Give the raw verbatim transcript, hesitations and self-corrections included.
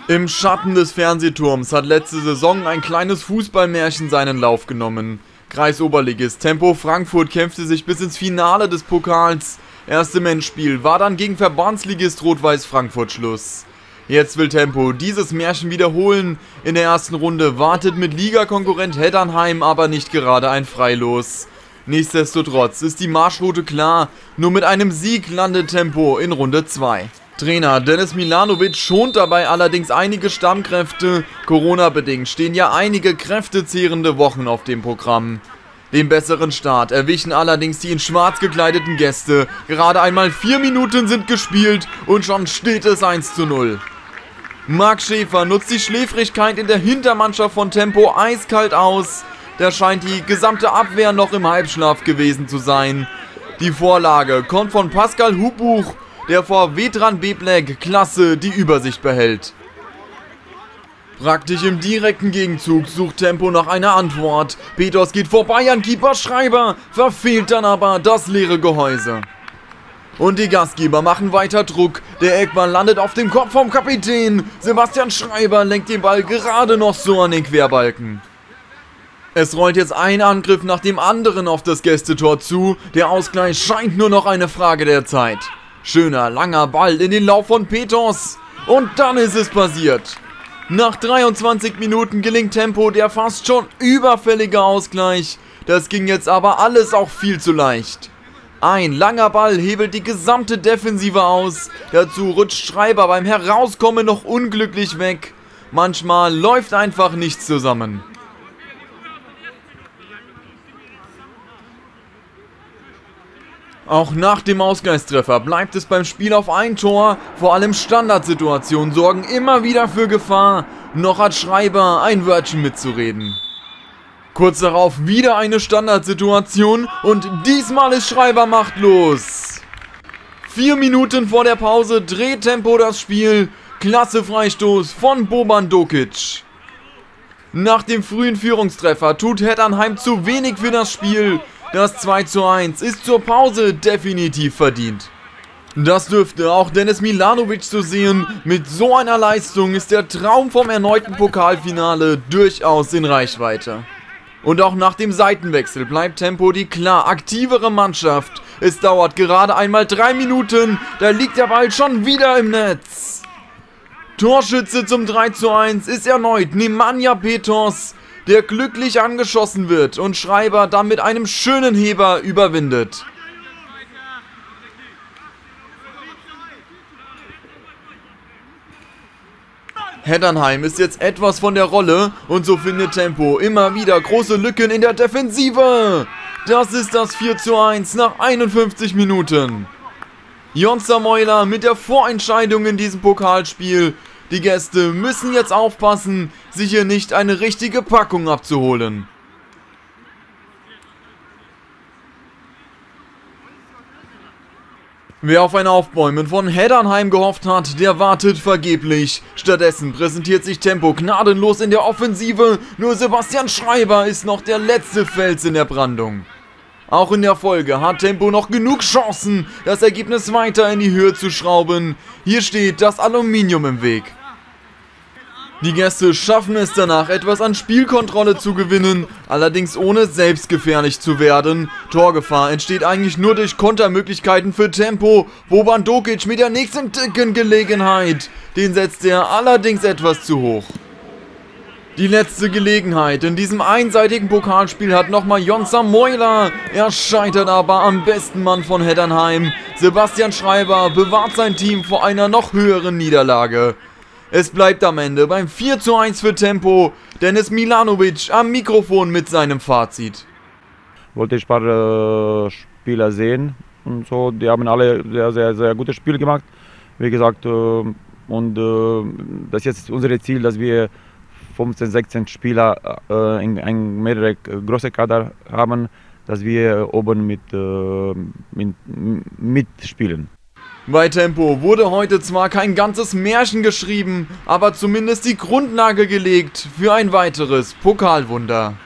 Im Schatten des Fernsehturms hat letzte Saison ein kleines Fußballmärchen seinen Lauf genommen. Kreisoberligist Tempo Frankfurt kämpfte sich bis ins Finale des Pokals. Erst im Endspiel war dann gegen Verbandsligist Rot-Weiß Frankfurt Schluss. Jetzt will Tempo dieses Märchen wiederholen. In der ersten Runde wartet mit Ligakonkurrent Heddernheim aber nicht gerade ein Freilos. Nichtsdestotrotz ist die Marschroute klar, nur mit einem Sieg landet Tempo in Runde zwei. Trainer Dennis Milanovic schont dabei allerdings einige Stammkräfte. Corona-bedingt stehen ja einige kräftezehrende Wochen auf dem Programm. Den besseren Start erwischen allerdings die in schwarz gekleideten Gäste. Gerade einmal vier Minuten sind gespielt und schon steht es eins zu null. Marc Schäfer nutzt die Schläfrigkeit in der Hintermannschaft von Tempo eiskalt aus. Da scheint die gesamte Abwehr noch im Halbschlaf gewesen zu sein. Die Vorlage kommt von Pascal Hubbuch, der vor Vedran Beblek klasse die Übersicht behält. Praktisch im direkten Gegenzug sucht Tempo nach einer Antwort. Peters geht vorbei an Keeper Schreiber, verfehlt dann aber das leere Gehäuse. Und die Gastgeber machen weiter Druck. Der Eckball landet auf dem Kopf vom Kapitän. Sebastian Schreiber lenkt den Ball gerade noch so an den Querbalken. Es rollt jetzt ein Angriff nach dem anderen auf das Gästetor zu. Der Ausgleich scheint nur noch eine Frage der Zeit. Schöner, langer Ball in den Lauf von Peters. Und dann ist es passiert. Nach dreiundzwanzig Minuten gelingt Tempo der fast schon überfällige Ausgleich. Das ging jetzt aber alles auch viel zu leicht. Ein langer Ball hebelt die gesamte Defensive aus. Dazu rutscht Schreiber beim Herauskommen noch unglücklich weg. Manchmal läuft einfach nichts zusammen. Auch nach dem Ausgleichstreffer bleibt es beim Spiel auf ein Tor. Vor allem Standardsituationen sorgen immer wieder für Gefahr. Noch hat Schreiber ein Wörtchen mitzureden. Kurz darauf wieder eine Standardsituation und diesmal ist Schreiber machtlos. Vier Minuten vor der Pause dreht Tempo das Spiel. Klasse Freistoß von Boban Dokic. Nach dem frühen Führungstreffer tut Heddernheim zu wenig für das Spiel. Das zwei zu eins ist zur Pause definitiv verdient. Das dürfte auch Dennis Milanovic so sehen. Mit so einer Leistung ist der Traum vom erneuten Pokalfinale durchaus in Reichweite. Und auch nach dem Seitenwechsel bleibt Tempo die klar aktivere Mannschaft. Es dauert gerade einmal drei Minuten, da liegt der Ball schon wieder im Netz. Torschütze zum drei zu eins ist erneut Nemanja Peters, der glücklich angeschossen wird und Schreiber dann mit einem schönen Heber überwindet. Heddernheim ist jetzt etwas von der Rolle und so findet Tempo immer wieder große Lücken in der Defensive. Das ist das vier zu eins nach einundfünfzig Minuten. Jon Samoila mit der Vorentscheidung in diesem Pokalspiel. Die Gäste müssen jetzt aufpassen, sich hier nicht eine richtige Packung abzuholen. Wer auf ein Aufbäumen von Heddernheim gehofft hat, der wartet vergeblich. Stattdessen präsentiert sich Tempo gnadenlos in der Offensive. Nur Sebastian Schreiber ist noch der letzte Fels in der Brandung. Auch in der Folge hat Tempo noch genug Chancen, das Ergebnis weiter in die Höhe zu schrauben. Hier steht das Aluminium im Weg. Die Gäste schaffen es danach, etwas an Spielkontrolle zu gewinnen, allerdings ohne selbst gefährlich zu werden. Torgefahr entsteht eigentlich nur durch Kontermöglichkeiten für Tempo. Boban Dokic mit der nächsten dicken Gelegenheit. Den setzt er allerdings etwas zu hoch. Die letzte Gelegenheit in diesem einseitigen Pokalspiel hat nochmal Jon Samoila. Er scheitert aber am besten Mann von Heddernheim. Sebastian Schreiber bewahrt sein Team vor einer noch höheren Niederlage. Es bleibt am Ende beim vier zu eins für Tempo. Dennis Milanovic am Mikrofon mit seinem Fazit. Wollte ich ein paar äh, Spieler sehen und so. Die haben alle sehr, sehr, sehr gutes Spiel gemacht. Wie gesagt, äh, und äh, das ist jetzt unser Ziel, dass wir fünfzehn, sechzehn Spieler äh, in, in mehrere große Kader haben, dass wir oben mit, äh, mit, mitspielen. Bei Tempo wurde heute zwar kein ganzes Märchen geschrieben, aber zumindest die Grundlage gelegt für ein weiteres Pokalwunder.